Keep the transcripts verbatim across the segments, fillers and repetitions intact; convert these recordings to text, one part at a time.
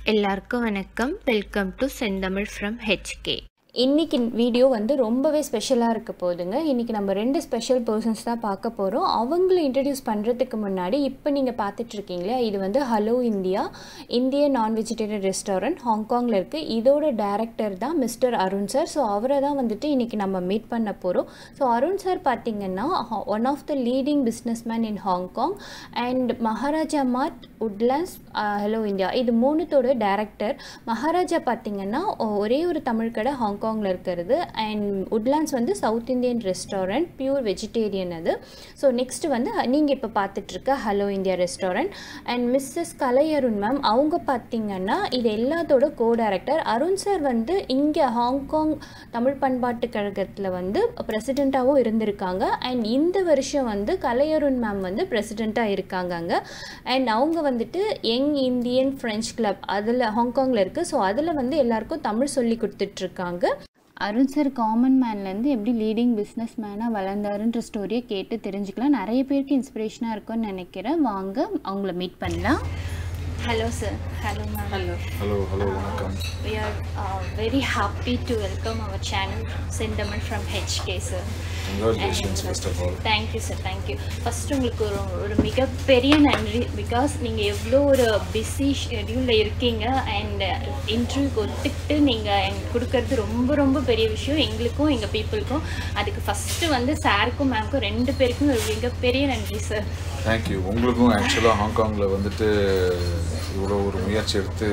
எல்லாருக்கும் வணக்கம். Welcome to Senthamizh from H K. இன்றைக்கி வீடியோ வந்து ரொம்பவே ஸ்பெஷலாக இருக்க போகுதுங்க. இன்றைக்கி நம்ம ரெண்டு ஸ்பெஷல் பர்சன்ஸ் தான் பார்க்க போகிறோம். அவங்கள இன்ட்ரடியூஸ் பண்ணுறதுக்கு முன்னாடி இப்போ நீங்கள் பார்த்துட்ருக்கீங்களே, இது வந்து hello India Indian non vegetarian restaurant ஹாங்காங்கில் இருக்குது. இதோட டைரக்டர் தான் மிஸ்டர் அருண் சார். ஸோ அவரை தான் வந்துட்டு இன்றைக்கி நம்ம மீட் பண்ண போகிறோம். ஸோ அருண் சார் பார்த்திங்கன்னா one of the leading business man in Hong Kong and Maharaja mart, Woodlands, hello India, இது மூணுத்தோட டைரக்டர். மகாராஜா பார்த்திங்கன்னா ஒரே ஒரு தமிழ் கடை ஹாங்காங் ஹாங்காங்கில் இருக்கிறது. அண்ட் உட்லாண்ட்ஸ் வந்து south Indian restaurant, pure vegetarian அது. ஸோ நெக்ஸ்ட் வந்து நீங்கள் இப்போ பார்த்துட்ருக்க hello India restaurant. And missus Kalai Arun ma'am, அவங்க பார்த்திங்கன்னா இது எல்லாத்தோட கோ டைரக்டர். அருண் சார் வந்து இங்கே ஹாங்காங் தமிழ் பண்பாட்டு கழகத்தில் வந்து பிரசிடெண்ட்டாகவும் இருந்திருக்காங்க. அண்ட் இந்த வருஷம் வந்து கலை அருண் மேம் வந்து பிரசிடெண்ட்டாக இருக்காங்க அங்கே. அண்ட் அவங்க வந்துட்டு யங் இந்தியன் ஃப்ரெஞ்ச் கிளப் அதில் ஹாங்காங்கில் இருக்குது. ஸோ அதில் வந்து எல்லாருக்கும் தமிழ் சொல்லி கொடுத்துட்ருக்காங்க. அருண் சார் காமன் மேன்லேருந்து எப்படி லீடிங் பிஸ்னஸ் மேனாக வளர்ந்தாருன்ற ஸ்டோரியை கேட்டு தெரிஞ்சுக்கலாம். நிறைய பேருக்கு இன்ஸ்பிரேஷனாக இருக்கும்னு நினைக்கிறேன். வாங்க அவங்கள மீட் பண்ணலாம். Hello sir. Hello ma'am. Hello. Hello. Hello. Welcome. Uh, we are uh, very happy to welcome our channel Sendamil from H K sir. Congratulations and, first of all. Thank you sir. Thank you. First உங்களுக்கு ஒரு ஒரு மிகப்பெரிய நன்றி. Because நீங்கள் எவ்வளோ ஒரு busy ஷெடியூலில் இருக்கீங்க and இன்டர்வியூக்கு ஒத்துக்கிட்டு நீங்கள் எங்களுக்கு கொடுக்கறது ரொம்ப ரொம்ப பெரிய விஷயம் எங்களுக்கும் எங்கள் பீப்புளுக்கும். அதுக்கு ஃபஸ்ட்டு வந்து சாருக்கும் மேம்க்கும் ரெண்டு பேருக்கும் ஒரு மிகப்பெரிய நன்றி சார். தேங்க்யூ. உங்களுக்கும் ஆக்சுவலாக ஹாங்காங்கில் வந்துட்டு இவ்வளோ ஒரு முயற்சி எடுத்து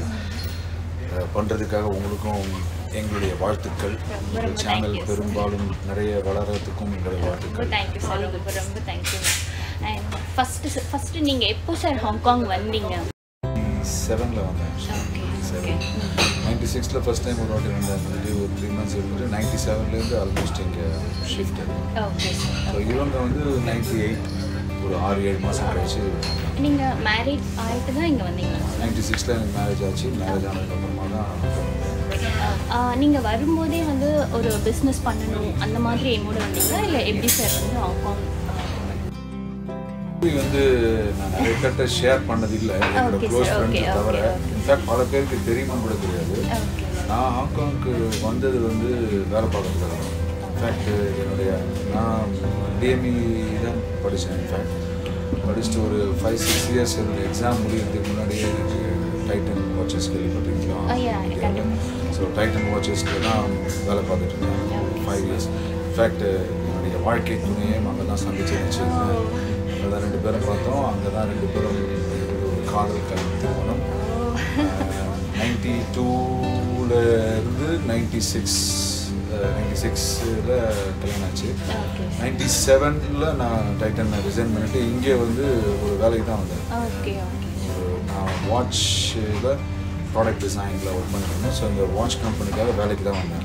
பண்ணுறதுக்காக உங்களுக்கும் எங்களுடைய வாழ்த்துக்கள். உங்கள் சேனல் பெரும்பாலும் நிறைய வளர்கிறதுக்கும் எங்களுடைய வாழ்த்துக்கள். தேங்க்யூ சார், ரொம்ப ரொம்ப தேங்க்யூ. அண்ட் ஃபஸ்ட்டு ஃபஸ்ட்டு நீங்கள் எப்போ சார் ஹாங்காங் வந்தீங்க? செவனில் வந்தேன். செவன் நைன்டி சிக்ஸில் ஃபஸ்ட் டைம் ஒரு வாட்டி வந்தேன். ஒரு த்ரீ மந்த்ஸ் இருந்துட்டு நைன்டி செவன்லேருந்து ஆல்மோஸ்ட் இங்கே ஷிஃப்ட். Okay sir. ஸோ இவங்க வந்து நைன்டி எயிட் ஒரு ஆறு ஏழு மாதம் கழிச்சு. நீங்கள் மேரேஜ் ஆகிட்டு தான் இங்கே வந்தீங்களா? நைன்டி சிக்ஸில் எனக்கு மேரேஜ் ஆச்சு. மேரேஜ் ஆனதுக்கப்புறமா தான் நீங்கள் வரும்போதே வந்து ஒரு பிஸ்னஸ் பண்ணணும் அந்த மாதிரி என்னோட வந்தீங்களா, இல்லை எப்படி சார் வந்து ஹாங்காங் வந்து நான் நிறைய கிட்ட ஷேர் பண்ணதில்லை என்னோட க்ளோஸ் ஃப்ரெண்ட்ஸை தவிர. இன்ஃபேக்ட் பல பேருக்கு தெரியுமான்னு கூட தெரியாது. நான் ஹாங்காங்க்கு வந்தது வந்து வேலை பார்க்கறதுக்காக. இன்ஃபேக்ட் என்னுடைய நான் டிஎம்இ தான் படித்தேன். இன்ஃபேக்ட் படிச்சுட்டு ஒரு ஃபைவ் சிக்ஸ் இயர்ஸ் என்னுடைய எக்ஸாம் முடியறதுக்கு முன்னாடியே எனக்கு டைட்டன் வாட்சஸ் கேள்விப்பட்டிருக்கலாம். ஸோ டைட்டன் வாட்சஸ்க்கு தான் வேலை பார்த்துட்டு இருந்தேன் ஃபைவ் இயர்ஸ். இன்ஃபேக்ட் என்னுடைய வாழ்க்கை துணையே அங்கே தான் சந்திச்சு வச்சுருந்தேன். அங்கே தான் ரெண்டு பேரும் பார்த்தோம். அங்கே தான் ரெண்டு பேரும் ஒரு காதல் கல்வி திருமணம் நைன்டி டூவில் இருந்து நைன்டி சிக்ஸ் நைன்டி சிக்ஸில் கல்யாணம் ஆச்சு. நைன்டி செவனில் நான் டைட்டன் ரிசைன் பண்ணிவிட்டு இங்கே வந்து ஒரு வேலைக்கு தான் வந்தேன். நான் வாட்சில் ப்ராடக்ட் டிசைனில் ஒர்க் பண்ணிருந்தேன். ஸோ இந்த வாட்ச் கம்பெனிக்காக வேலைக்கு தான் வந்தேன்.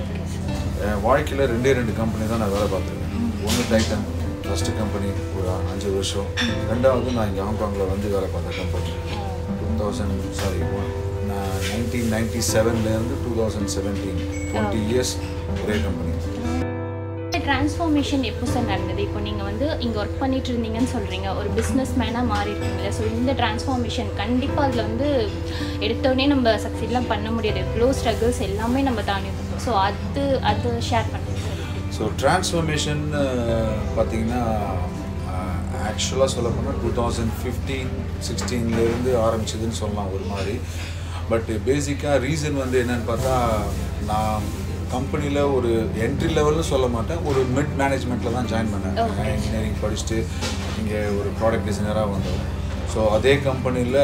என் வாழ்க்கையில் ரெண்டே ரெண்டு கம்பெனி தான் நான் வேலை பார்த்துருக்கேன். ஒன்று டைட்டன் ஃபஸ்ட்டு கம்பெனி ஒரு அஞ்சு வருஷம். ரெண்டாவது நான் இங்கே ஹாங்காங்கில் வந்து வேலை பார்த்தேன் கம்பெனி டூ தௌசண்ட் சாரி நான் நைன்டீன் நைன்டி செவன்லேருந்து two thousand seventeen twenty years ஒரே கம்பெனி. ட்ரான்ஸ்ஃபார்மேஷன் எப்போ சார் நடந்தது? இப்போ நீங்கள் வந்து இங்கே ஒர்க் பண்ணிட்டு இருந்தீங்கன்னு சொல்கிறீங்க, ஒரு பிஸ்னஸ் மேனாக மாறிட்டீங்களா? ஸோ இந்த ட்ரான்ஸ்ஃபார்மேஷன் கண்டிப்பாக அதில் வந்து எடுத்தோடனே நம்ம சக்சீட்லாம் பண்ண முடியாது. எவ்வளோ ஸ்ட்ரகிள்ஸ் எல்லாமே நம்ம தாண்டி இருக்கோம். ஸோ அது அது ஷேர் பண்ணுங்க சார். ஸோ ட்ரான்ஸ்ஃபார்மேஷன் பார்த்திங்கன்னா ஆக்சுவலாக சொல்ல போனால் டூ தௌசண்ட் ஃபிஃப்டீன் சிக்ஸ்டீன்லேருந்து ஆரம்பிச்சதுன்னு சொல்லலாம் ஒரு மாதிரி. பட் பேசிக்காக ரீசன் வந்து என்னென்னு பார்த்தா, நான் கம்பெனியில் ஒரு என்ட்ரி லெவல்னு சொல்ல மாட்டேன், ஒரு மிட் மேனேஜ்மெண்ட்டில் தான் ஜாயின் பண்ணேன். இன்ஜினியரிங் படிச்சுட்டு இங்கே ஒரு ப்ராடக்ட் டிசைனராக வந்தோம். ஸோ அதே கம்பெனியில்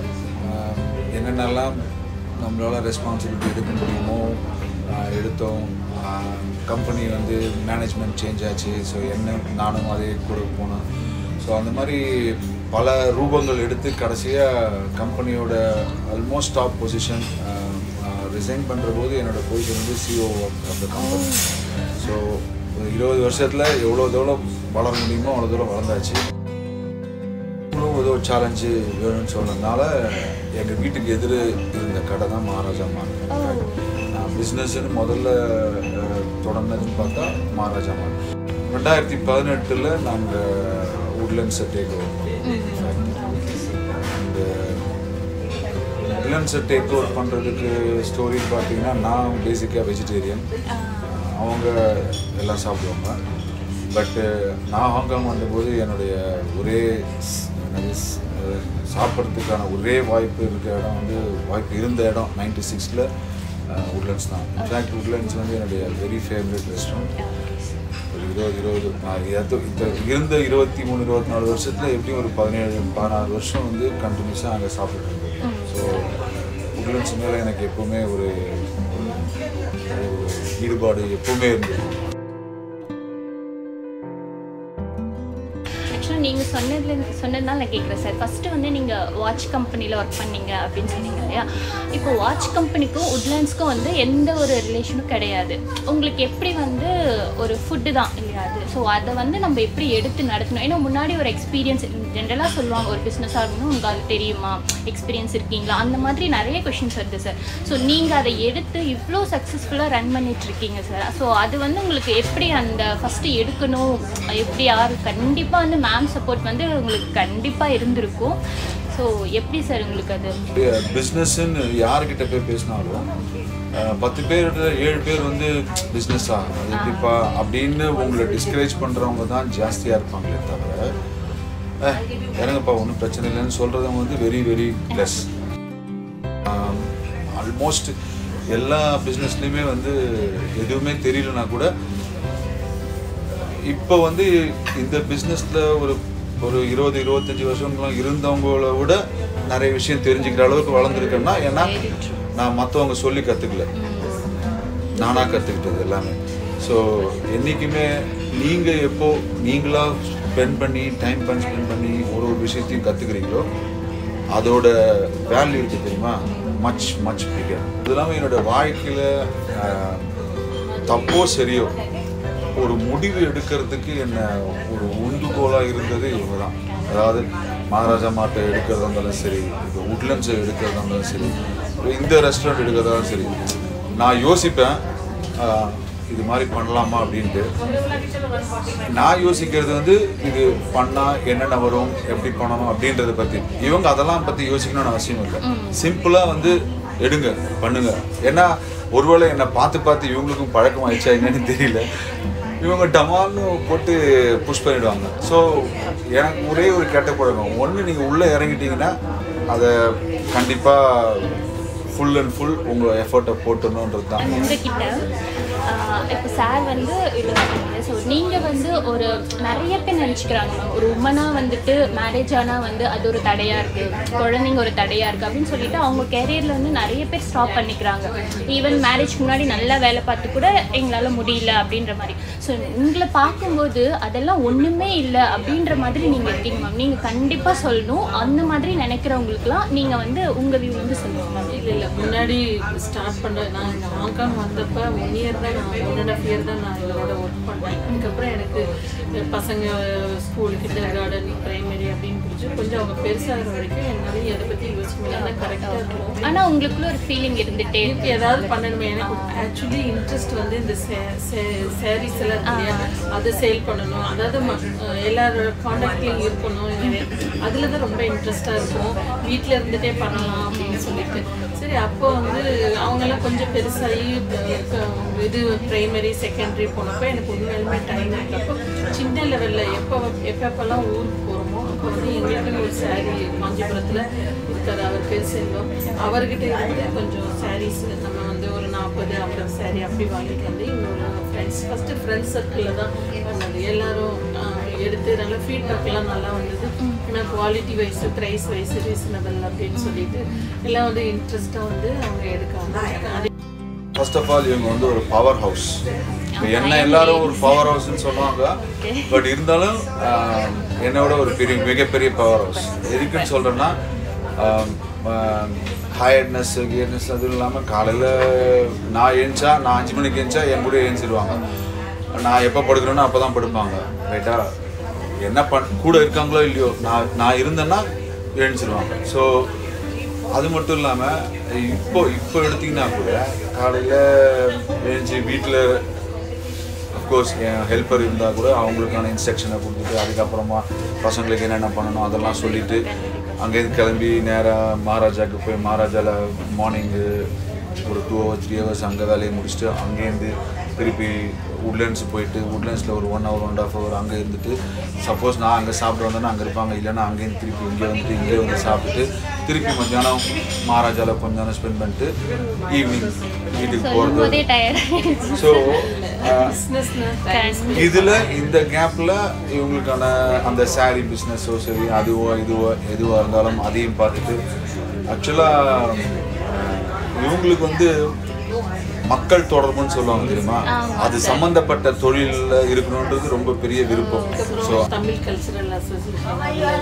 என்னென்னலாம் நம்மளால் ரெஸ்பான்சிபிலிட்டி எடுக்க முடியுமோ எடுத்தோம். கம்பெனி வந்து மேனேஜ்மெண்ட் சேஞ்ச் ஆச்சு. ஸோ என்ன நானும் அதே கூட போனேன். ஸோ அந்த மாதிரி பல ரூபங்கள் எடுத்து கடைசியாக கம்பெனியோட ஆல்மோஸ்ட் டாப் பொசிஷன் ரிசைன் பண்ணுற போது என்னோடய பொசிஷன் வந்து CEO of the company. So ஒரு இருபது வருஷத்தில் எவ்வளோ தூரம் வளர முடியுமோ அவ்வளோ தூரம் வளர்ந்தாச்சு. இவ்வளோ ஏதோ சேலஞ்சு வேணும்னு சொன்னதுனால எங்கள் வீட்டுக்கு எதிர் இருந்த கடை தான் மகாராஜா மார்ட். நான் பிஸ்னஸ்ன்னு முதல்ல தொடர்ந்ததுன்னு பார்த்தா மகாராஜா மார்ட். ரெண்டாயிரத்தி பதினெட்டில் நாங்கள் உட்லண்ட்ஸை டேக் ஓவர். உட்லண்ட்ஸை டேக் ஓவர் பண்ணுறதுக்கு ஸ்டோரி பார்த்தீங்கன்னா நான் பேசிக்காக வெஜிடேரியன், அவங்க எல்லாம் சாப்பிடுவாங்க. பட்டு நான் ஹாங்காங் வந்தபோது என்னுடைய ஒரே சாப்பிட்றதுக்கான ஒரே வாய்ப்பு இருக்கிற இடம் வந்து வாய்ப்பு இருந்த இடம் நைன்டி சிக்ஸில் உட்லண்ட்ஸ் தான். இன்ஃபேக்ட் உட்லண்ட்ஸ் வந்து என்னுடைய வெரி ஃபேவரட் ரெஸ்டாரண்ட். ஒரு இருபது இருபது நான் இந்த இருந்த இருபத்தி மூணு இருபத்தி நாலு வருஷத்தில் எப்படியும் ஒரு பதினேழு பதினாறு வருஷம் வந்து கண்டினியூஸாக அங்கே சாப்பிட்டு இருந்தேன். ஸோ உட்லண்ட்ஸ் மேலே எனக்கு எப்போவுமே ஒரு ஈடுபாடு எப்போவுமே இருந்தது. நீங்கள் சொன்னதுல சொன்னதுனால நான் கேட்குறேன் சார். ஃபஸ்ட்டு வந்து நீங்கள் வாட்ச் கம்பெனியில் ஒர்க் பண்ணீங்க அப்படின்னு சொன்னீங்க இல்லையா? இப்போ வாட்ச் கம்பெனிக்கும் உட்லண்ட்ஸ்க்கும் வந்து எந்த ஒரு ரிலேஷனும் கிடையாது. உங்களுக்கு எப்படி வந்து ஒரு ஃபுட்டு தான் இல்லையா அது? ஸோ அதை வந்து நம்ம எப்படி எடுத்து நடத்தணும்? ஏன்னா முன்னாடி ஒரு எக்ஸ்பீரியன்ஸ் ஜென்ரலாக சொல்லுவாங்க, ஒரு பிஸ்னஸ் ஆகணும் உங்களுக்கு தெரியுமா, எக்ஸ்பீரியன்ஸ் இருக்கீங்களா, அந்த மாதிரி நிறைய கொஷின்ஸ் வருது சார். ஸோ நீங்கள் அதை எடுத்து இவ்வளோ சக்ஸஸ்ஃபுல்லாக ரன் பண்ணிகிட்ருக்கீங்க சார். ஸோ அது வந்து உங்களுக்கு எப்படி அந்த ஃபஸ்ட்டு எடுக்கணும், எப்படி யார் கண்டிப்பாக வந்து மேம் சப்போர்ட் வந்து உங்களுக்கு கண்டிப்பாக இருந்திருக்கும். ஸோ எப்படி சார் உங்களுக்கு அது? பிஸ்னஸ்ன்னு யார்கிட்ட போய் பேசினாலும் பத்து பேர் ஏழு பேர் வந்து பிஸ்னஸ் ஆகும் அது எப்படிப்பா அப்படின்னு உங்களை டிஸ்கரேஜ் பண்ணுறவங்க தான் ஜாஸ்தியாக இருப்பாங்களே தவிர இறங்கப்பா ஒன்றும் பிரச்சனை இல்லைன்னு சொல்கிறவங்க வந்து வெரி வெரி லெஸ். ஆல்மோஸ்ட் எல்லா பிஸ்னஸ்லேயுமே வந்து எதுவுமே தெரியலனா கூட இப்போ வந்து இந்த பிஸ்னஸில் ஒரு ஒரு இருபது இருபத்தஞ்சி வருஷங்களாம் இருந்தவங்கள விட நிறைய விஷயம் தெரிஞ்சுக்கிற அளவுக்கு வளர்ந்துருக்கேன்னா ஏன்னா நான் மற்றவங்க சொல்லி கற்றுக்கல, நானாக கற்றுக்கிட்டது எல்லாமே. ஸோ என்றைக்குமே நீங்கள் எப்போ நீங்களாக ஸ்பெண்ட் பண்ணி டைம் பண்ணி ஸ்பெண்ட் பண்ணி ஒரு ஒரு விஷயத்தையும் கற்றுக்குறீங்களோ அதோட வேல்யூ இருக்குது தெரியுமா, மச் மச் பிகர். அது இல்லாமல் என்னோடய வாழ்க்கையில் தப்போ சரியோ ஒரு முடிவு எடுக்கிறதுக்கு என்ன ஒரு உந்துகோலாக இருந்தது இவங்க தான். அதாவது மகாராஜா மாட்டை எடுக்கிறதா இருந்தாலும் சரி, இப்போ உட்லண்ட்ஸை எடுக்கிறதா இருந்தாலும் சரி, இந்த ரெஸ்டாரண்ட் எடுக்கிறதாலும் சரி, நான் யோசிப்பேன் இது மாதிரி பண்ணலாமா அப்படின்ட்டு. நான் யோசிக்கிறது வந்து இது பண்ணால் என்னென்ன வரும், எப்படி பண்ணணும் அப்படின்றத பற்றி. இவங்க அதெல்லாம் பற்றி யோசிக்கணும்னு அவசியம் இல்லை, சிம்பிளாக வந்து எடுங்க பண்ணுங்க. ஏன்னா ஒருவேளை என்னை பார்த்து பார்த்து இவங்களுக்கும் பழக்கம் ஆயிடுச்சா என்னன்னு தெரியல, இவங்க டமால்னு போட்டு புஷ் பண்ணிவிடுவாங்க. ஸோ எனக்கு ஒரே ஒரு கெட்ட பழக்கம், ஒன்று நீங்கள் உள்ளே இறங்கிட்டீங்கன்னா அதை கண்டிப்பாக ஃபுல் அண்ட் ஃபுல் உங்கள் எஃபர்ட்டை போட்டணுன்றது தான். உங்ககிட்ட இப்போ சார் வந்து இல்லை, ஸோ நீங்கள் வந்து ஒரு நிறைய பேர் நினச்சிக்கிறாங்க ஒரு உமனாக வந்துட்டு மேரேஜ் ஆனால் வந்து அது ஒரு தடையாக இருக்குது, குழந்தைங்க ஒரு தடையாக இருக்குது அப்படின்னு சொல்லிட்டு அவங்க கேரியரில் வந்து நிறைய பேர் ஸ்டாப் பண்ணிக்கிறாங்க. ஈவன் மேரேஜ்க்கு முன்னாடி நல்லா வேலை பார்த்து கூட எங்களால் முடியல அப்படின்ற மாதிரி. ஸோ உங்களை பார்க்கும்போது அதெல்லாம் ஒன்றுமே இல்லை அப்படின்ற மாதிரி நீங்கள் இருக்கீங்க மேம். நீங்கள் கண்டிப்பாக சொல்லணும், அந்த மாதிரி நினைக்கிறவங்களுக்குலாம் நீங்கள் வந்து உங்கள் வியூ வந்து சொல்லுங்கள் மேம். இல்லை இல்லை முன்னாடி ஸ்டார்ட் பண்ண நான் இந்த ஹாங்காங் வந்தப்போ ஒன் இயர் தான் நான் ஒன் அண்ட் ஆஃப் இயர் தான் நான் இதோட ஒர்க் பண்ணேன். அதுக்கப்புறம் எனக்கு பசங்க ஸ்கூல் கிண்டர் கார்டன் பிரைமரி அப்படின்னு பிடிச்சி கொஞ்சம் அவங்க பெருசாகிற வரைக்கும் என்னால் எதை பற்றி யோசிக்கல, கரெக்டாக இருக்கும். ஆனால் உங்களுக்குள்ள ஒரு ஃபீலிங் இருந்துகிட்டே எனக்கு ஏதாவது பண்ணணுமே. எனக்கு ஆக்சுவலி இன்ட்ரெஸ்ட் வந்து இந்த சாரீஸ் எல்லாம் இல்லையா, அதை சேல் பண்ணணும், அதாவது எல்லாரோட காண்டாக்ட்லையும் இருக்கணும், அதில் தான் ரொம்ப இன்ட்ரெஸ்டாக இருக்கும். வீட்டில் இருந்துகிட்டே பண்ணலாம் அப்படின்னு சொல்லிட்டு சரி. அப்போ வந்து அவங்கெல்லாம் கொஞ்சம் பெருசாகி இது ப்ரைமரி செகண்டரி போனப்போ எனக்கு உண்மையிலுமே டைம் இருக்கப்போ சின்ன லெவலில் எப்போ எப்பப்பெல்லாம் ஊருக்கு போகிறோமோ அப்போ வந்து எங்களுக்குன்னு ஒரு சாரீ காஞ்சிபுரத்தில் இருக்கார், அவர் பேர் செல்வம், அவர்கிட்ட இருந்து கொஞ்சம் சாரீஸ் நம்ம வந்து ஒரு நாற்பது ஐம்பது சாரீ அப்படி வாங்கிட்டு வந்து இன்னொரு ஃப்ரெண்ட்ஸ் ஃபஸ்ட்டு ஃப்ரெண்ட்ஸ் சர்க்கிளில் தான் பண்ணது. எல்லோரும் எடுத்து நல்லா ஃபீட்பேக்லாம் நல்லா வந்தது. ஏன்னா quality wise price wise reasonable அப்படின்னு சொல்லிட்டு எல்லாம் வந்து இன்ட்ரெஸ்ட்டாக வந்து அவங்க எடுக்காங்க. ஃபர்ஸ்ட் ஆஃப் ஆல் இவங்க வந்து ஒரு பவர் ஹவுஸ். இப்போ என்ன எல்லாரும் ஒரு பவர் ஹவுஸ்ன்னு சொல்லுவாங்க, பட் இருந்தாலும் என்னோட ஒரு பெரிய மிகப்பெரிய பவர் ஹவுஸ். எதுக்குன்னு சொல்கிறேன்னா ஹயர்ட்னஸ் கியர்னஸ் அதுவும் இல்லாமல் காலையில் நான் எழுந்தா நான் அஞ்சு மணிக்கு எழுந்தா என் கூட எழுந்திடுவாங்க, நான் எப்போ படுக்கிறேனோ அப்போ தான் படுப்பாங்க ரைட்டா. என்ன பண் கூட இருக்காங்களோ இல்லையோ நான் நான் இருந்தேன்னா எழுந்திடுவாங்க. ஸோ அது மட்டும் இல்லாமல் இப்போ இப்போ எடுத்திங்கன்னா கூட காலையில் எழுந்துச்சி வீட்டில் அஃப்கோர்ஸ் என் ஹெல்ப்பர் இருந்தால் கூட அவங்களுக்கான இன்ஸ்ட்ரக்ஷனை கொடுத்துட்டு அதுக்கப்புறமா பசங்களுக்கு என்னென்ன பண்ணணும் அதெல்லாம் சொல்லிவிட்டு அங்கேருந்து கிளம்பி நேராக மகாராஜாவுக்கு போய் மகாராஜாவில் மார்னிங்கு ஒரு டூ ஹவர்ஸ் த்ரீ ஹவர்ஸ் அங்கே வேலையை முடிச்சுட்டு அங்கேருந்து திருப்பி உட்லண்ட்ஸ் போயிட்டு உட்லண்ட்ஸில் ஒரு one hour one half hour அங்கே இருந்துட்டு சப்போஸ் நான் அங்கே சாப்பிட வந்தேன்னா அங்கே இருப்பாங்க, இல்லைன்னா அங்கேருந்து திருப்பி இங்கே வந்துட்டு இங்கே வந்து சாப்பிட்டுட்டு திருப்பி மத்தியானம் மகாராஜாவில் கொஞ்ச நேரம் ஸ்பெண்ட் பண்ணிட்டு ஈவினிங் வீட்டுக்கு போகிறது. ஸோ இதில் இந்த கேப்பில் இவங்களுக்கான அந்த சாரீ பிஸ்னஸோ சரி அதுவோ இதுவோ எதுவாக இருந்தாலும் அதையும் பார்த்துட்டு ஆக்சுவலாக இவங்களுக்கு வந்து மக்கள் தொடர்புன்னு சொல்லுவாங்க தெரியுமா, அது சம்பந்தப்பட்ட தொழிலில் இருக்கணுன்றது ரொம்ப பெரிய விருப்பம். So Tamil cultural association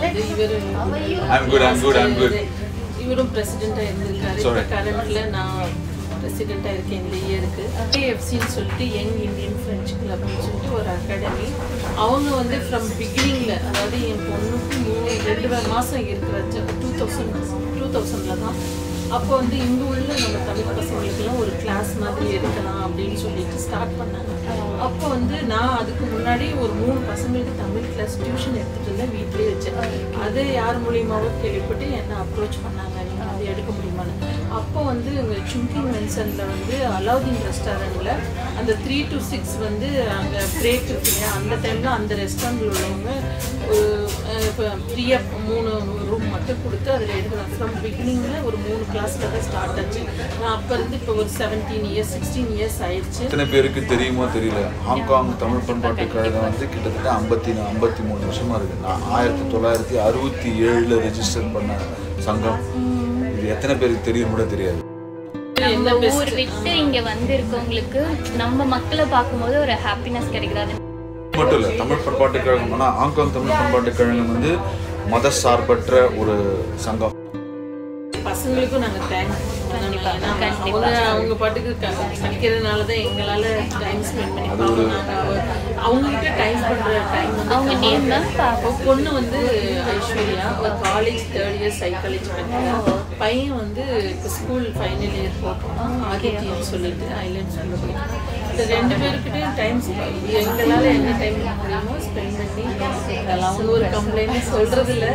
I'm good I'm good I'm good இவரும் பிரசிடெண்ட்டாக இருந்திருக்காரு. இப்போ கரண்ட்ல நான் பிரசிடெண்ட்டாக இருக்கேன் இந்த இயருக்கு. ஏஎஃப்சின்னு சொல்லிட்டு யங் இந்தியன் ஃப்ரெஞ்ச் கிளப்னு சொல்லிட்டு ஒரு அகாடமி. அவங்க வந்து ஃப்ரம் பிகினிங்கில், அதாவது என் பொண்ணுக்கு மூணு ரெண்டு மாதம் இருக்கிற டூ தௌசண்ட் டூ தௌசண்டில் தான் அப்போ வந்து இங்கே உள்ள நம்ம தமிழ் பசங்களுக்கெல்லாம் ஒரு கிளாஸ் மாதிரி எடுக்கலாம் அப்படின்னு சொல்லிட்டு ஸ்டார்ட் பண்ணாங்க. அப்போ வந்து நான் அதுக்கு முன்னாடி ஒரு மூணு பசங்களுக்கு தமிழ் கிளாஸ் டியூஷன் எடுத்துகிட்டு இருந்தேன், வீட்லேயே வச்சேன். அது யார் மூலியமாகவும் கேள்விப்பட்டு என்ன அப்ரோச் பண்ணாங்க, நீங்கள் அது எடுக்க முடியுமான்னு. அப்போ வந்து இங்கே சுங்கிங் மென்சனில் வந்து அலாவுதீன் ரெஸ்டாரண்ட்டில் அந்த த்ரீ டு சிக்ஸ் வந்து அங்கே பிரேக் இருக்கு இல்லையா, அந்த டைமில் அந்த ரெஸ்டாரண்ட்டில் உள்ளவங்க இப்போ ஃப்ரீயாக மூணு ரூம் மட்டும் கொடுத்து அதில் எடுக்கலாம். ஃப்ரம் பிகினிங்கில் ஒரு மூணு கிளாஸில் தான் ஸ்டார்ட் ஆச்சு. நான் அப்போ இருந்து இப்போ ஒரு செவன்டீன் இயர்ஸ் சிக்ஸ்டீன் இயர்ஸ் ஆயிடுச்சு. எத்தனை பேருக்கு தெரியுமோ தெரியல, ஹாங்காங் தமிழ் பண்பாட்டு கழகம் வந்து கிட்டத்தட்ட ஐம்பத்தி ஐம்பத்தி மூணு வருஷமாக இருக்குது. நான் ஆயிரத்தி தொள்ளாயிரத்தி அறுபத்தி ஏழில் ரெஜிஸ்டர் பண்ண சங்கம். இது எத்தனை பேருக்கு தெரியும் கூட தெரியாது. நம்ம ஊர் விட்டு இங்கே வந்து இருக்கவங்களுக்கு நம்ம மக்களை பார்க்கும்போது ஒரு ஹாப்பினஸ் கிடைக்குது. மட்டும் இல்லை, தமிழ் பண்பாட்டு கழகம், ஆனால் ஹாங்காங் தமிழ் பண்பாட்டு கழகம் வந்து மத சார்பற்ற ஒரு சங்கம். பசங்களுக்கும் நாங்கள் தேங்க்ஸ் அவங்க அவங்க பாட்டுக்கு படிக்கிறதுனால தான் எங்களால் டைம் ஸ்பெண்ட் பண்ணி பார்ப்போம். நாங்கள் அவங்ககிட்ட டைம் பண்ணுற டைம் வந்து அவங்க நேம் தான். பொண்ணு வந்து ஐஸ்வர்யா, ஒரு காலேஜ் தேர்ட் இயர் சைக்காலஜி பண்ணுறா. பையன் வந்து இப்போ ஸ்கூல் ஃபைனல் இயர் போட்டோம், ஆதித்யன்னு சொல்லிட்டு ஐலண்ட் சொல்ல போயிட்டு. இந்த ரெண்டு பேருக்கிட்டையும் டைம் எங்களால் என்ன டைம் முடியுமோ ஸ்பெண்ட் பண்ணி அவங்க ஒரு கம்ப்ளைண்ட் சொல்கிறதில்ல.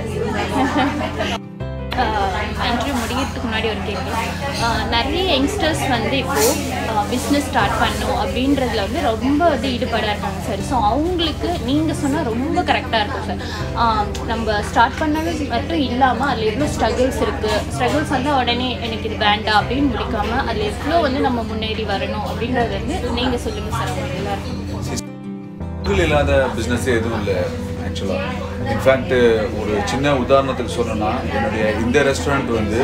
இன்டர்வியூ முடிகிறதுக்கு முன்னாடி ஒரு கேள்வி, நிறைய யங்ஸ்டர்ஸ் வந்து இப்போது பிஸ்னஸ் ஸ்டார்ட் பண்ணணும் அப்படின்றதுல வந்து ரொம்ப வந்து ஈடுபாடாக இருக்காங்க சார். ஸோ அவங்களுக்கு நீங்கள் சொன்னால் ரொம்ப கரெக்டாக இருக்கும் சார். நம்ம ஸ்டார்ட் பண்ணது மட்டும் இல்லாமல் அதில் எவ்வளோ ஸ்ட்ரகிள்ஸ் இருக்குது, ஸ்ட்ரகிள்ஸ் வந்து உடனே எனக்கு இது வேண்டாம் அப்படின்னு முடிக்காமல் அதில் எவ்வளோ வந்து நம்ம முன்னேறி வரணும் அப்படின்றது வந்து நீங்கள் சொல்லுங்கள் சார். அவங்க எல்லாருக்கும் இல்லாத பிஸ்னஸே எதுவும் இல்லை ஆக்சுவலாக. இன்ஃபேக்ட் ஒரு சின்ன உதாரணத்துக்கு சொல்லணும்னா, என்னுடைய இந்த ரெஸ்டாரண்ட் வந்து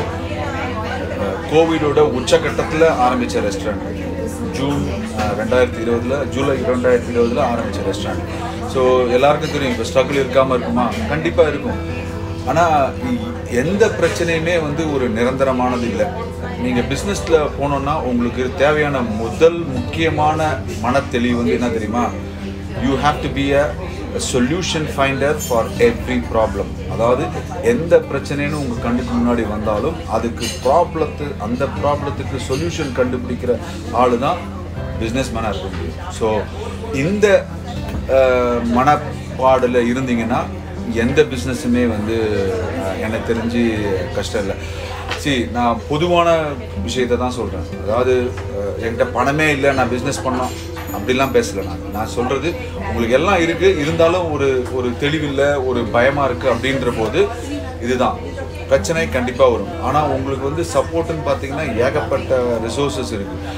கோவிடோட உச்சகட்டத்தில் ஆரம்பித்த ரெஸ்டாரண்ட். ஜூன் ரெண்டாயிரத்தி இருபதில் ஜூலை ரெண்டாயிரத்தி இருபதில் ஆரம்பித்த ரெஸ்டாரண்ட். ஸோ எல்லாருக்கும் தெரியும் இப்போ ஸ்ட்ரகிள் இருக்காமல் இருக்குமா, கண்டிப்பாக இருக்கும். ஆனால் எந்த பிரச்சனையுமே வந்து ஒரு நிரந்தரமானது இல்லை. நீங்கள் பிஸ்னஸில் போனோன்னா உங்களுக்கு தேவையான முதல் முக்கியமான மனத்தெளிவு வந்து என்ன தெரியுமா, you have to be a solution finder for every problem. அதாவது எந்த பிரச்சனைன்னு உங்கள் கண்ணுக்கு முன்னாடி வந்தாலும் அதுக்கு ப்ராப்ளத்து அந்த ப்ராப்ளத்துக்கு சொல்யூஷன் கண்டுபிடிக்கிற ஆள் தான் பிஸ்னஸ் மேனாக இருக்க முடியும். ஸோ இந்த மனப்பாடில் இருந்தீங்கன்னா எந்த பிஸ்னஸுமே வந்து எனக்கு தெரிஞ்சு கஷ்டம் இல்லை. சரி, நான் பொதுவான விஷயத்தை தான் சொல்கிறேன். அதாவது என்கிட்ட பணமே இல்லை, நான் பிஸ்னஸ் பண்ணோம் அப்படிலாம் பேசலை. நான் நான் சொல்கிறது உங்களுக்கு எல்லாம் இருக்குது, இருந்தாலும் ஒரு ஒரு தெளிவில்லை, ஒரு பயமாக இருக்குது அப்படின்ற போது இதுதான் பிரச்சனை கண்டிப்பாக வரும். ஆனால் உங்களுக்கு வந்து சப்போர்ட்டுன்னு பார்த்தீங்கன்னா ஏகப்பட்ட ரிசோர்ஸஸ் இருக்குது.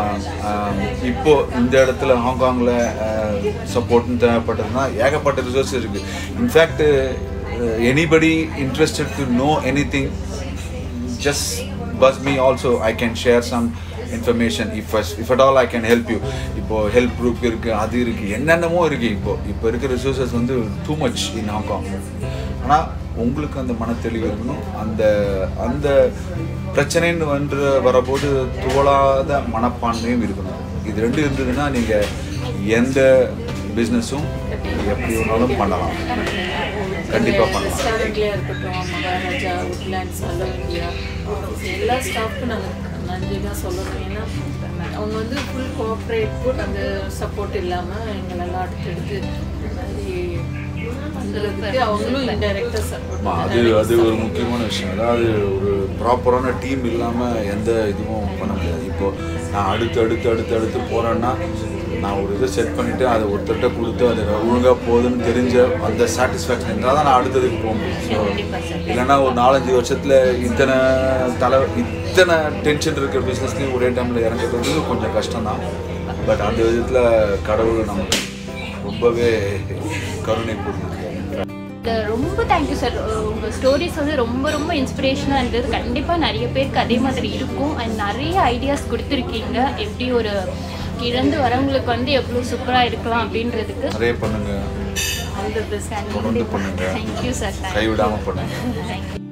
இப்போது இந்த இடத்துல ஹாங்காங்கில் சப்போர்ட்னு தேவைப்பட்டதுன்னா ஏகப்பட்ட ரிசோர்ஸஸ் இருக்குது. In fact anybody interested to know anything, just buzz me also. I can share some information if if at all I can help you. இப்போ ஹெல்ப் குரூப் இருக்குது, அது இருக்குது, என்னென்னமோ இருக்குது. இப்போ இப்போ இருக்கிற ரிசோர்ஸஸ் வந்து டூ மச் இன் ஹாங்காங். ஆனால் உங்களுக்கு அந்த மனத்தெளிவு இருக்கணும். அந்த அந்த பிரச்சனைன்னு வந்து வரபோது துவளாத மனப்பான்மையும் இருக்கணும். இது ரெண்டு இருந்ததுன்னா நீங்கள் எந்த பிஸ்னஸும் எப்படி வேணாலும் பண்ணலாம், கண்டிப்பாக பண்ணலாம். ரெஸ்டாரண்ட்லேயே இருக்கட்டும், மகாராஜா, உட்லேண்ட்ஸ், ஹலோ இந்தியா, எல்லா ஸ்டாஃப்க்கும் நாங்கள் நன்றி தான் சொல்லணும். ஏன்னா அவங்க வந்து ஃபுல் கோஆப்ரேட், அந்த சப்போர்ட் இல்லாமல் எங்களெல்லாம் அடுத்தடுத்து பண்றதுக்கு அவங்களும் இன்டைரக்டா சப்போர்ட். அது அது ஒரு முக்கியமான விஷயம். அதாவது ஒரு ப்ராப்பரான டீம் இல்லாமல் எந்த இதுவும் பண்ண முடியாது. இப்போது நான் அடுத்து அடுத்து அடுத்து அடுத்து போகிறேன்னா நான் ஒரு இதை செட் பண்ணிவிட்டு அதை ஒருத்தர்கிட்ட கொடுத்து அது ஒழுங்காக போகுதுன்னு தெரிஞ்ச அந்த சாட்டிஸ்ஃபேக்ஷன் இருந்தால் தான் நான் அடுத்ததுக்கு போக முடியும். ஸோ இல்லைன்னா ஒரு நாலஞ்சு வருஷத்தில் இத்தனை தலை இத்தனை டென்ஷன் இருக்கிற பிஸ்னஸ்லேயும் ஒரே டைமில் இறங்குறது கொஞ்சம் கஷ்டம்தான். பட் அந்த விதத்தில் கடவுள் நமக்கு ரொம்பவே கருணை புரிஞ்சிருக்காரு. ரொம்ப தேங்க்யூ சார். உங்கள் ஸ்டோரிஸ் வந்து ரொம்ப ரொம்ப இன்ஸ்பிரேஷனாக இருந்தது. கண்டிப்பாக நிறைய பேருக்கு அதே மாதிரி இருக்கும். அண்ட் நிறைய ஐடியாஸ் கொடுத்துருக்கீங்க, எப்படி ஒரு இழந்து வரவங்களுக்கு வந்து எவ்வளோ சூப்பராக இருக்கலாம் அப்படின்றதுக்கு. நிறைய பண்ணுங்க, தொடர்ந்து பண்ணுங்க, தேங்க்யூ சார். கைவிடாமல் பண்ணுங்க.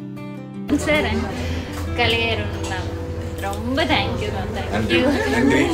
Thank you sir. அண்ட் கலையருணா ரொம்ப தேங்க்யூ மேம். தேங்க்யூ. நன்றி.